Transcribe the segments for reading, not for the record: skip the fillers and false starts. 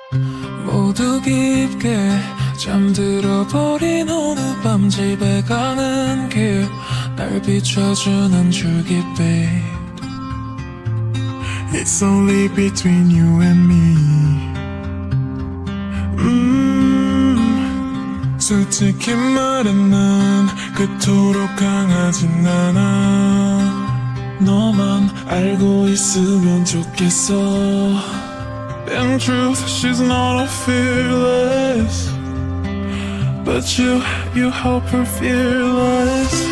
모두 깊게 잠들어버린 어느 밤 집에 가는 길 날 비춰주는 줄깃빛. It's only between you and me. 솔직히 말해 난 그토록 강하진 않아. 너만 알고 있으면 좋겠어. In truth, she's not a fearless, but you help her fearless.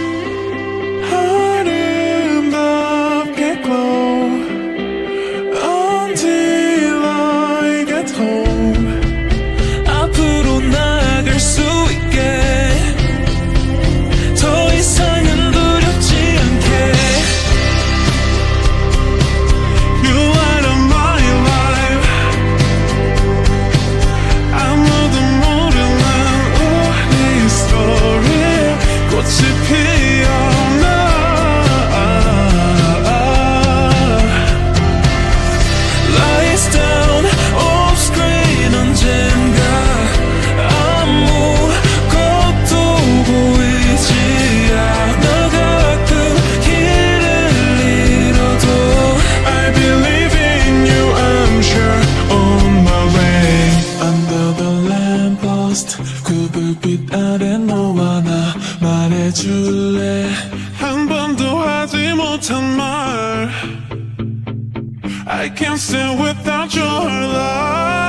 아름답게 glow until I get home. 앞으로 나아갈 수 있게 더 이상은 두렵지 않게. You light up my life. 아무도 모르는 우리 스토리 꽃이 피어나. Lights down off screen 언젠가 아무것도 보이지 않아. 가끔 길을 잃어도 I believe in you, I'm sure on my way. Under the lamppost 그 불빛 아래 너와 나 말해줄래. 한 번도 하지 못한 말. I can't stand without your love.